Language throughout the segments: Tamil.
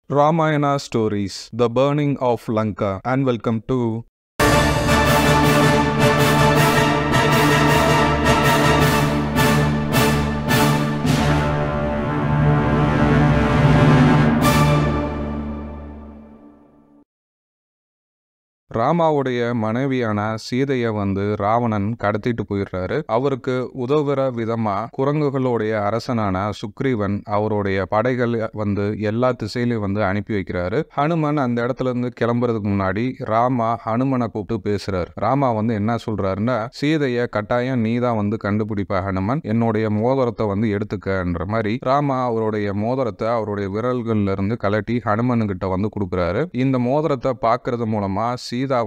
Ramayana Stories, The Burning of Lanka, and welcome to ராமாவுடைய மனைவியான சீதையை ராவணன் கடத்திட்டு போயிடுறாரு. அவருக்கு உதவுற விதமா குரங்குகளுடைய அரசனான சுக்ரீவன் அவருடைய படைகள் எல்லா திசையிலையும் அனுப்பி வைக்கிறாரு. ஹனுமன் அந்த இடத்துல இருந்து கிளம்புறதுக்கு முன்னாடி ராமா ஹனுமனை கூப்பிட்டு பேசுறாரு. ராமா என்ன சொல்றாருன்னா, சீதைய கட்டாயம் நீதான் கண்டுபிடிப்ப ஹனுமன், என்னுடைய மோதிரத்தை எடுத்துக்கன்ற மாதிரி ராமா அவருடைய மோதிரத்தை அவருடைய விரல்கள்ல இருந்து கலட்டி ஹனுமன் கிட்ட கொடுக்குறாரு. இந்த மோதிரத்தை பாக்குறது மூலமா சீதா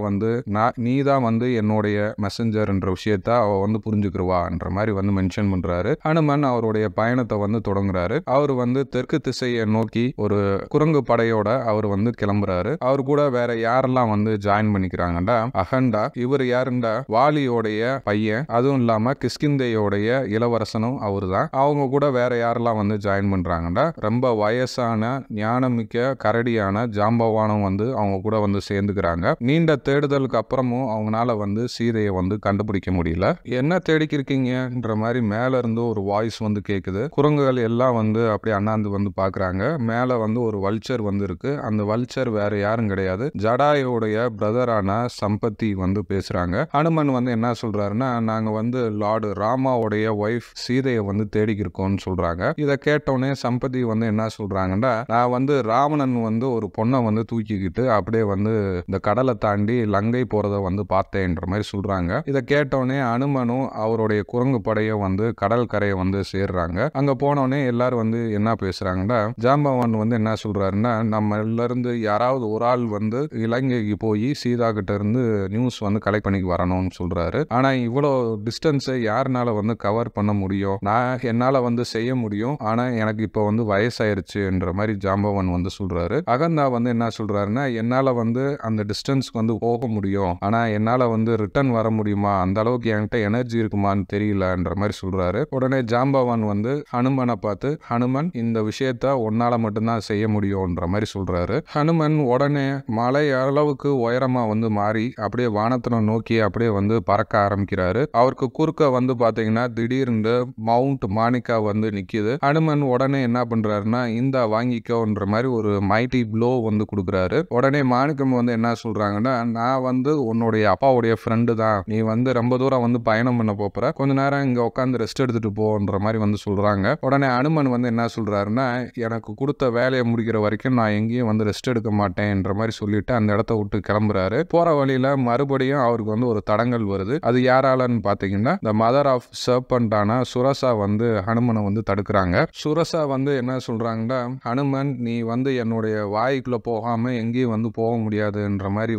நீதான் என்னுடைய மெசஞ்சர்ன்ற விஷயத்த அவ புரிஞ்சுக்குருவான்ற மாதிரி மென்ஷன் பண்றாரு. ஹனுமன் அவருடைய பயணத்தை தொடங்குறாரு. அவர் தெற்கு திசையை நோக்கி ஒரு குரங்கு படையோட அவர் கிளம்புறாரு. அவர் கூட வேற யாரெல்லாம் ஜாயின் பண்ணிக்கிறாங்கடா, அகண்டா, இவர் யாருண்டா, வாலியோடைய பையன், அதுவும் இல்லாம கிஷ்கிந்தையோடைய இளவரசனும் அவரு தான். அவங்க கூட வேற யாரெல்லாம் ஜாயின் பண்றாங்கடா, ரொம்ப வயசான ஞானமிக்க கரடியான ஜாம்பவானும் அவங்க கூட சேர்ந்துக்கிறாங்க. நீண்ட தேடுதலுக்கு அப்புறமும் அவங்களால சீதையை கண்டுபிடிக்க முடியல. என்ன தேடிக்கிருக்கீங்கன்ற மாதிரி மேல இருந்து ஒரு வாய்ஸ் கேக்குது. குரங்குகள் எல்லாம் அப்படியே அண்ணாந்து பாக்குறாங்க. மேல ஒரு வல்ச்சர் இருக்கு. அந்த வல்ச்சர் வேற யாரும் கிடையாது, ஜடாயோடைய பிரதரான சம்பத்தி பேசுறாங்க. ஹனுமன் என்ன சொல்றாருன்னா, நாங்க லார்டு ராமாவுடைய ஒய்ஃப் சீதையை தேடிக்கிருக்கோம்னு சொல்றாங்க. இதை கேட்டோடனே சம்பத்தி என்ன சொல்றாங்கன்னா, நான் ராவணன் ஒரு பொண்ணை தூக்கிக்கிட்டு அப்படியே இந்த கடலை தாண்டி லங்கை போறத பார்த்தேன்ற மாதிரி சொல்றாங்க. இதை கேட்டோடனே அனுமனும் அவருடைய குரங்கு படையும் கடல் கரையை சேர்றாங்க. அங்க போனோடனே எல்லாரும் என்ன பேசுறாங்கன்னா, ஜாம்பவான் என்ன சொல்றாருன்னா, நம்ம இருந்து யாராவது ஒரு ஆள் இலங்கைக்கு போய் சீதா கிட்ட இருந்து நியூஸ் கலெக்ட் பண்ணி வரணும்னு சொல்றாரு. ஆனா இவ்வளவு டிஸ்டன்ஸை யாருனால கவர் பண்ண முடியும், நான் என்னால செய்ய முடியும், ஆனா எனக்கு இப்ப வயசாயிருச்சுன்ற மாதிரி ஜாம்பவான் சொல்றாரு. அகந்தா என்ன சொல்றாருன்னா, என்னால அந்த டிஸ்டன்ஸ்க்கு போக முடியும், ஆனா என்னால ரிட்டர்ன் வர முடியுமா, அந்த அளவுக்கு என்கிட்ட எனர்ஜி இருக்குமான்னு தெரியலன்ற மாதிரி சொல்றாரு. உடனே ஜாம்பவான் ஹனுமனை பார்த்து, ஹனுமன், இந்த விஷயத்த உன்னால மட்டும்தான் செய்ய முடியும்ன்ற மாதிரி சொல்றாரு. ஹனுமன் உடனே மலை அளவுக்கு உயரமா மாறி அப்படியே வானத்தை நோக்கி அப்படியே பறக்க ஆரம்பிக்கிறாரு. அவருக்கு குறுக்க பாத்தீங்கன்னா திடீர்னு மவுண்ட் மானிகா நிக்குது. ஹனுமன் உடனே என்ன பண்றாருன்னா, இந்த வாங்கிக்கோன்ற மாதிரி ஒரு மைட்டி ப்ளோ கொடுக்குறாரு. உடனே மாணிக்கம் என்ன சொல்றாங்கன்னா, நான் உன்னுடைய அப்பாவுடைய ஃப்ரெண்டு தான், நீ ரொம்ப தூரம் பயணம் பண்ண போற, கொஞ்ச நேரம் இங்க உட்காந்து ரெஸ்ட் எடுத்துட்டு போன்ற மாதிரி சொல்றாங்க. உடனே அனுமன் என்ன சொல்றாருன்னா, எனக்கு கொடுத்த வேலையை முடிக்கிற வரைக்கும் நான் எங்கேயும் ரெஸ்ட் எடுக்க மாட்டேன்ற மாதிரி சொல்லிட்டு அந்த இடத்த விட்டு கிளம்புறாரு. போற வழியில மறுபடியும் அவருக்கு ஒரு தடங்கல் வருது. அது யாராலன்னு பாத்தீங்கன்னா, த மதர் ஆஃப் சர்பண்டான சுரசா ஹனுமனை தடுக்கிறாங்க. சுரசா என்ன சொல்றாங்கன்னா, ஹனுமன், நீ என்னுடைய வாய்க்குள்ள போகாம எங்கேயும் போக முடியாதுன்ற மாதிரி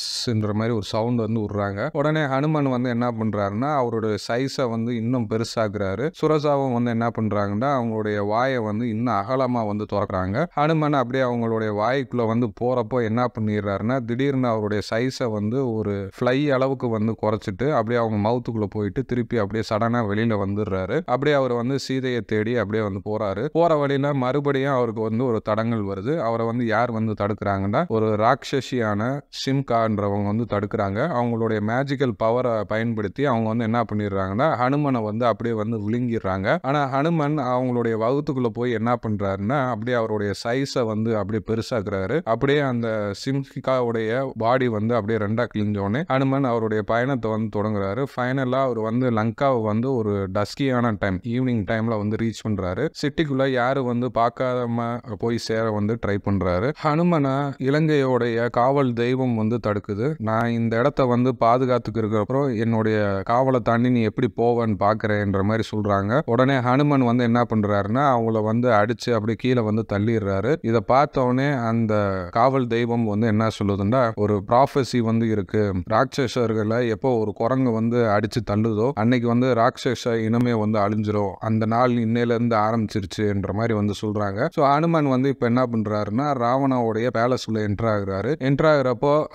ஒரு சவுண்ட் விடுறாங்க. உடனே ஹனுமன் என்ன பண்றாருன்னா, அவருடைய சைஸை இன்னும் பெருசாக்குறாரு. சுரசாவும் என்ன பண்றாங்கன்னா, அவங்களுடைய வாயை இன்னும் அகலமா திறக்கிறாங்க. ஹனுமன் அப்படியே அவங்களுடைய வாய்க்குள்ள போறப்போ என்ன பண்ணிடுறாருன்னா, திடீர்னு அவருடைய சைஸை ஒரு ஃப்ளை அளவுக்கு குறைச்சிட்டு அப்படியே அவங்க மவுத்துக்குள்ள போயிட்டு திருப்பி அப்படியே சடனா வெளியில வந்துடுறாரு. அப்படியே அவர் சீதையை தேடி அப்படியே போறாரு. போற வழியில மறுபடியும் அவருக்கு ஒரு தடங்கல் வருது. அவரை யார் தடுக்கிறாங்கன்னா, ஒரு ராட்சசியான சிம்கான்றவங்க தடுக்கிறாங்க. அவங்களுடைய மேஜிக்கல் பவரை பயன்படுத்தி அவங்க என்ன பண்ணிடுறாங்கன்னா, ஹனுமனை அப்படியே விழுங்கிடுறாங்க. ஆனா ஹனுமன் அவங்களுடைய வகுத்துக்குள்ள போய் என்ன பண்றாருன்னா, அப்படியே அவருடைய சைஸை அப்படியே பெருசாக்குறாரு. அப்படியே அந்த சிம்காவுடைய பாடி அப்படியே ரெண்டா கிழிஞ்சோடனே ஹனுமன் அவருடைய பயணத்தை தொடங்குறாரு. ஃபைனலா அவர் லங்காவை ஒரு டஸ்கியான டைம், ஈவினிங் டைம்ல ரீச் பண்றாரு. சிட்டிக்குள்ள யாரு பார்க்காம போய் சேர ட்ரை பண்றாரு. ஹனுமனை இலங்கையோடைய காவல் தெய்வம் தடுக்குது. நான் இந்த இடத்த பாதுகாத்துக்கு இருக்கிறப்பறம் என்னுடைய காவலை தாண்டி நீ எப்படி போவன்னு பாக்குறேன்ற மாதிரி சொல்றாங்க. உடனே ஹனுமன் என்ன பண்றாருன்னா, அவங்கள அடிச்சு அப்படியே கீழே தள்ளிடுறாரு. இதை பார்த்தோடனே அந்த காவல் தெய்வம் என்ன சொல்லுதுன்னா, ஒரு ப்ராஃபஸி இருக்கு, ராட்சசர்களை எப்போ ஒரு குரங்கு அடிச்சு தள்ளுதோ அன்னைக்கு ராட்சச இனமே அழிஞ்சிரும், அந்த நாள் இன்னையில இருந்து ஆரம்பிச்சிருச்சுன்ற மாதிரி சொல்றாங்க. ஸோ ஹனுமன் இப்ப என்ன பண்றாருன்னா, ராவணாவுடைய பேலஸ் உள்ள என்டர் ஆகுறாரு. என்டர் ஆகுறப்போ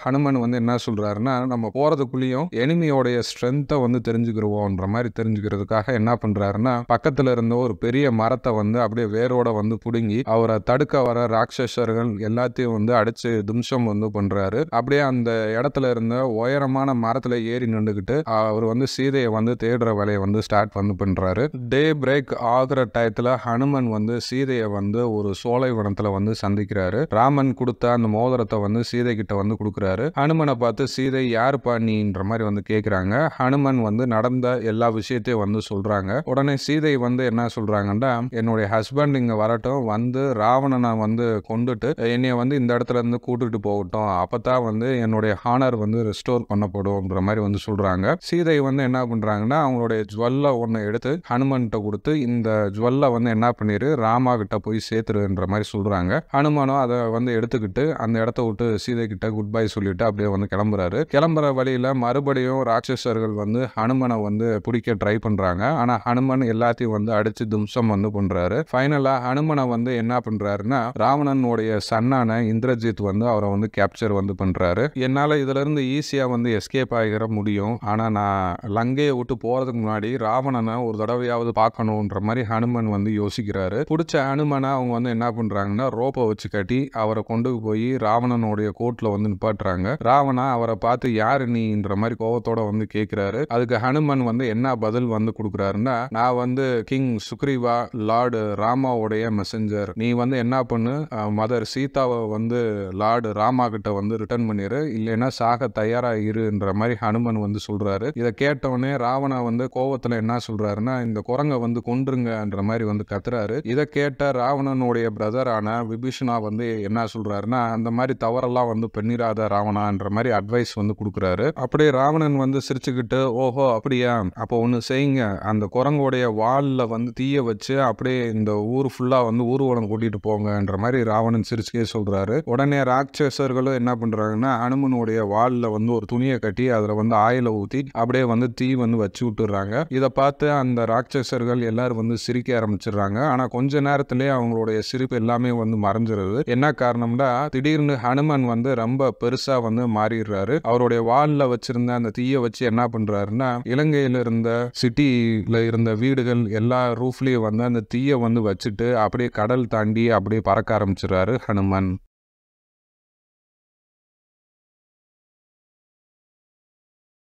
ஹனுமன் வந்து என்ன சொல்றாருன்னா, நம்ம போறதுக்குள்ளேயும் எனிமியோடைய ஸ்ட்ரென்த்தை வந்து தெரிஞ்சுக்கிருவோம்ன்ற மாதிரி தெரிஞ்சுக்கிறதுக்காக என்ன பண்றாருன்னா, பக்கத்துல இருந்த ஒரு பெரிய மரத்தை வந்து அப்படியே வேரோட வந்து புடுங்கி அவரை தடுக்க வர ராட்சசர்கள் எல்லாத்தையும் வந்து அடிச்சு தும்சம் வந்து பண்றாரு. அப்படியே அந்த இடத்துல இருந்த உயரமான மரத்துல ஏறி நின்றுகிட்டு அவர் வந்து சீதையை வந்து தேடுற வேலையை வந்து ஸ்டார்ட் வந்து பண்றாரு. டே பிரேக் ஆகுற டயத்துல ஹனுமன் வந்து சீதையை வந்து ஒரு சோலைவனத்துல வந்து சந்திக்கிறாரு. ராமன் கொடுத்த அந்த மோதிரத்தை வந்து சீதை கிட்ட வந்து கொடுக்குறாரு. ஹனுமனை பார்த்து சீதை யாருப்பா நீன்ற மாதிரி வந்து கேட்கிறாங்க. ஹனுமன் வந்து நடந்த எல்லா விஷயத்தையும் வந்து சொல்றாங்க. உடனே சீதை வந்து என்ன சொல்றாங்கன்னா, என்னுடைய ஹஸ்பண்ட் இங்க வரட்டும், வந்து ராவணனை வந்து கொண்டுட்டு என்னைய வந்து இந்த இடத்துல இருந்து கூட்டிட்டு போகட்டும், அப்பதான் வந்து என்னுடைய ஹானர் வந்து ரெஸ்டோர் பண்ணப்படும்ன்ற மாதிரி வந்து சொல்றாங்க. சீதை வந்து என்ன பண்றாங்கன்னா, அவங்களுடைய ஜுவல்ல ஒன்னு எடுத்து ஹனுமன்கிட்ட கொடுத்து இந்த ஜுவல்ல வந்து என்ன பண்ணிரு ராமா கிட்ட போய் சேர்த்துருன்ற மாதிரி சொல்றாங்க. ஹனுமானும் அதை வந்து எடுத்துக்கிட்டு அந்த இடத்த விட்டு சீதை கிட்ட குட் பை சொல்லிட்டு அப்படியே வந்து கிளம்புறாரு. கிளம்புற வழியில மறுபடியும் ராட்சசர்கள் வந்து ஹனுமனை வந்து பிடிக்க ட்ரை பண்றாங்க. ஆனா ஹனுமன் எல்லாத்தையும் வந்து அடிச்சு தும்சம் வந்து பண்றாரு. ஃபைனலா ஹனுமனை வந்து என்ன பண்றாருன்னா, ராவணனுடைய சன்னான இந்திரஜித் வந்து அவரை வந்து கேப்சர் வந்து பண்றாரு. என்னால இதுல இருந்து ஈஸியா வந்து எஸ்கேப் ஆகிற முடியும், ஆனா நான் லங்கையை விட்டு போறதுக்கு முன்னாடி ராவணனை ஒரு தடவையாவது பார்க்கணும்ன்ற மாதிரி ஹனுமன் வந்து யோசிக்கிறாரு. பிடிச்ச ஹனுமனை அவங்க வந்து என்ன பண்றாங்கன்னா, ரோப்பை வச்சு கட்டி அவரை கொண்டு போய் ராவணனுடைய கோட்ல வந்து நிப்பாட்டுறாங்க. ராவணா அவரை பார்த்து யாரு நீன்ற மாதிரி கோவத்தோட வந்து கேட்கிறாரு. அதுக்கு ஹனுமன் வந்து என்ன பதில் வந்து கொடுக்குறாருன்னா, நான் வந்து கிங் சுக்ரீவா லார்டு ராமாவுடைய மெசஞ்சர், நீ வந்து என்ன பண்ணு, மதர் சீதாவை வந்து லார்டு ராமா கிட்ட வந்து ரிட்டர்ன் பண்ணிரு, இல்லைன்னா சாக தயாரா இருன்ற மாதிரி ஹனுமன் வந்து சொல்றாரு. இதை கேட்டவுடனே ராவணா வந்து கோவத்துல என்ன சொல்றாருன்னா, இந்த குரங்க வந்து கொன்றுங்கன்ற மாதிரி வந்து கத்துறாரு. இதை கேட்ட ராவணனுடைய பிரதரான விபீஷணா வந்து என்ன சொல்றாருன்னா, அந்த மாதிரி தவறெல்லாம் வந்து பண்ணிராத ராவணான்ற மாதிரி அட்வைஸ் வந்து கொடுக்குறாரு. அப்படியே ராவணன் வந்து சிரிச்சுக்கிட்டு, ஓஹோ அப்படியா, அப்போ ஒண்ணு செய்யுங்க, அந்த குரங்கோடைய வால்ல வந்து தீய வச்சு அப்படியே இந்த ஊர் ஃபுல்லா வந்து ஊர்வலம் கூட்டிட்டு போங்கன்ற மாதிரி ராவணன் சிரிச்சுக்கே சொல்றாரு. உடனே ராட்சசர்களும் என்ன பண்றாங்கன்னா, ஹனுமனுடைய வால்ல வந்து ஒரு துணியை கட்டி அதுல வந்து ஆயில ஊத்தி அப்படியே வந்து தீ வந்து வச்சு விட்டுறாங்க. இதை பார்த்து அந்த ராட்சசர்கள் எல்லாரும் வந்து சிரிக்க ஆரம்பிச்சிடுறாங்க. ஆனா கொஞ்ச நேரத்திலே அவங்களுடைய சிரிப்பு எல்லாமே வந்து மறைஞ்சிருது. என்ன காரணம்னா, திடீர்னு ஹனுமன் வந்து ரொம்ப பெருசா வந்து மாறிடுறாரு. அவருடைய வால்ல வச்சிருந்த அந்த தீயை வச்சு என்ன பண்றாருன்னா, இலங்கையில இருந்த சிட்டில இருந்த வீடுகள் எல்லா ரூஃப்லயும் வந்து அந்த தீயை வந்து வச்சுட்டு அப்படியே கடல் தாண்டி அப்படியே பறக்க ஆரம்பிச்சிடுறாரு ஹனுமன்.